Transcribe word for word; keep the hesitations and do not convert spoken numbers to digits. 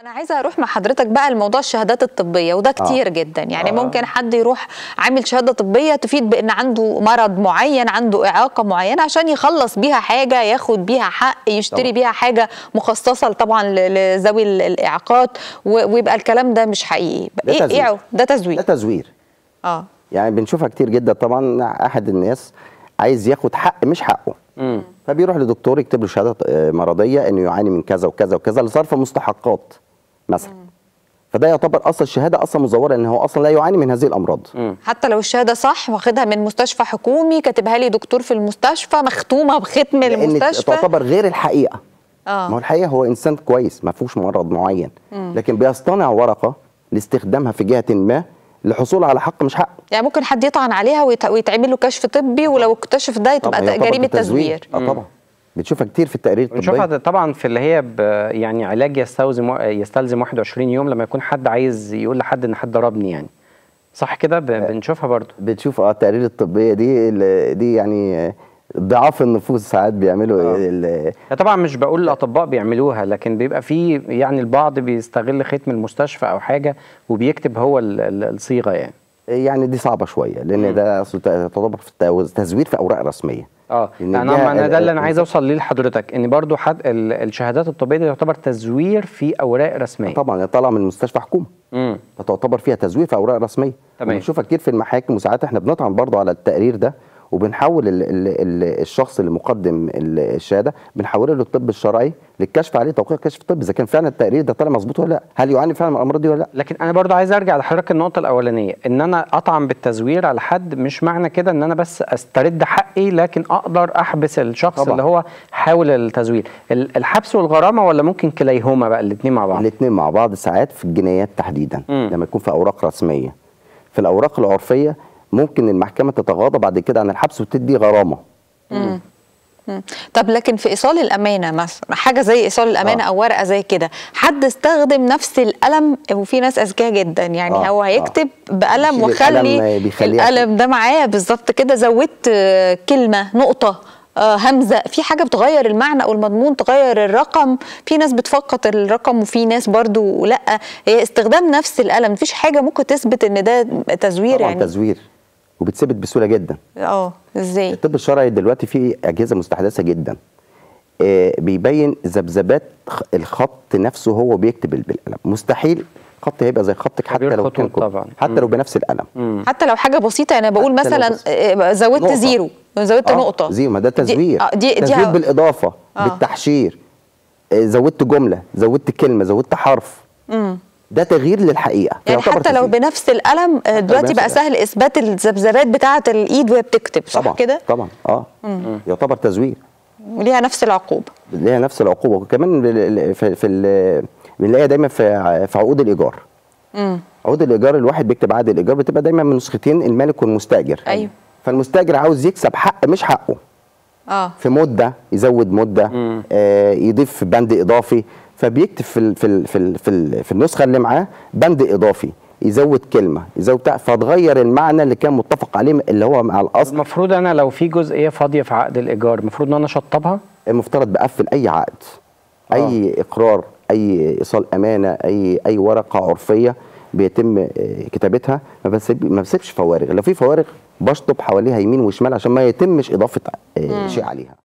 أنا عايزة أروح مع حضرتك بقى لموضوع الشهادات الطبية، وده كتير آه. جدا. يعني آه. ممكن حد يروح عامل شهادة طبية تفيد بأن عنده مرض معين، عنده إعاقة معينة، عشان يخلص بيها حاجة، ياخد بيها حق، يشتري طبعا. بيها حاجة مخصصة طبعا لذوي الإعاقات، ويبقى الكلام ده مش حقيقي. ده إيه تزوير. إيه ده تزوير ده تزوير اه يعني بنشوفها كتير جدا. طبعا أحد الناس عايز ياخد حق مش حقه، مم. فبيروح لدكتور يكتب له شهاده مرضيه انه يعاني من كذا وكذا وكذا لصرف مستحقات مثلا. مم. فده يعتبر اصلا الشهاده اصلا مزوره، ان هو اصلا لا يعاني من هذه الامراض. مم. حتى لو الشهاده صح، واخدها من مستشفى حكومي، كاتبها لي دكتور في المستشفى، مختومه بختم المستشفى، تعتبر غير الحقيقه. اه ما هو الحقيقه هو انسان كويس ما فيهوش مرض معين، مم. لكن بيصطنع ورقه لاستخدامها في جهه ما للحصول على حق مش حقه. يعني ممكن حد يطعن عليها ويتعمل له كشف طبي، ولو اكتشف ده تبقى جريمه تزوير. اه طبعا بنشوفها كتير في التقارير الطبيه. بنشوفها طبعا في اللي هي يعني علاج يستلزم يستلزم واحد وعشرين يوم، لما يكون حد عايز يقول لحد ان حد ضربني، يعني صح كده؟ بنشوفها برضو. بتشوف اه التقارير الطبيه دي دي يعني ضعاف النفوس ساعات بيعملوا آه. طبعا مش بقول الاطباء بيعملوها، لكن بيبقى في يعني البعض بيستغل ختم المستشفى او حاجه وبيكتب هو الصيغه. يعني يعني دي صعبه شويه، لان مم. ده اصل تعتبر في تزوير في اوراق رسميه. اه انا انا ده اللي انا عايز اوصل ليه لحضرتك، ان برضو حد الشهادات الطبيه دي تعتبر تزوير في اوراق رسميه. طبعا طالعه من مستشفى حكومه، امم فتعتبر فيها تزوير في اوراق رسميه. تمام. بنشوفها كتير في المحاكم، وساعات احنا بنطعن برضو على التقرير ده، وبنحول ال ال ال الشخص اللي مقدم الشهاده بنحوله للطب الشرعي للكشف عليه، توقيع كشف طبي اذا كان فعلا التقرير ده طالع مظبوط ولا لا، هل يعاني فعلا من الامراض دي ولا لا. لكن انا برضو عايز ارجع لحضرتك النقطه الاولانيه، ان انا اطعن بالتزوير على حد مش معنى كده ان انا بس استرد حقي، لكن اقدر احبس الشخص طبعا. اللي هو حاول التزوير. الحبس والغرامه ولا ممكن كليهما بقى الاثنين مع بعض؟ الاثنين مع بعض ساعات في الجنايات تحديدا. مم. لما يكون في اوراق رسميه. في الاوراق العرفيه ممكن المحكمة تتغاضى بعد كده عن الحبس وتدي غرامة. مم. مم. طب لكن في إيصال الأمانة مثلا، حاجة زي إيصال الأمانة آه. أو ورقة زي كده، حد استخدم نفس القلم، وفي ناس أذكياء جدا يعني آه. هو هيكتب آه. بقلم وخلي القلم ده معاه بالظبط كده، زودت كلمة نقطة آه همزه في حاجه بتغير المعنى او المضمون، تغير الرقم. في ناس بتفقط الرقم وفي ناس برضو لا. هي استخدام نفس القلم، مفيش حاجه ممكن تثبت ان ده تزوير. طبعا يعني تزوير وبتثبت بسهوله جدا. اه ازاي؟ الطب الشرعي دلوقتي فيه اجهزه مستحدثه جدا آه بيبين ذبذبات الخط نفسه هو بيكتب بالقلم. مستحيل خط هيبقى زي خطك حتى لو كان طبعا. حتى لو بنفس القلم. مم. حتى لو حاجه بسيطه. انا بقول مثلا زودت نقطة. زيرو، زودت آه نقطه زيرو، ما ده تزوير. دي, آه دي تزوير دي بالاضافه آه. بالتحشير. آه زودت جمله، زودت كلمه، زودت حرف. مم. ده تغيير للحقيقه. يعني حتى تزوير. لو بنفس القلم دلوقتي بقى سهل اثبات الذبذبات بتاعه الايد وهي بتكتب، صح كده؟ طبعا اه مم. يعتبر تزوير وليها نفس العقوبه. ليها نفس العقوبه. وكمان في في بنلاقيها دايما في في عقود الايجار. امم عقود الايجار الواحد بيكتب عقد الايجار بتبقى دايما من نسختين، المالك والمستاجر. ايوه. فالمستاجر عاوز يكسب حق مش حقه. اه في مده يزود مده، آه يضيف بند اضافي، فبيكتب في ال في ال في ال في, ال في النسخه اللي معاه بند اضافي، يزود كلمه، يزود بتاع، فتغير المعنى اللي كان متفق عليه اللي هو مع الاصل. المفروض انا لو في جزئيه فاضيه في عقد الايجار المفروض ان انا اشطبها؟ المفترض بقفل اي عقد، آه. اي اقرار، اي ايصال امانه، اي اي ورقه عرفيه بيتم كتابتها، ما بسيب ما بسيبش فوارغ. لو في فوارغ بشطب حواليها يمين وشمال عشان ما يتمش اضافه شيء عليها.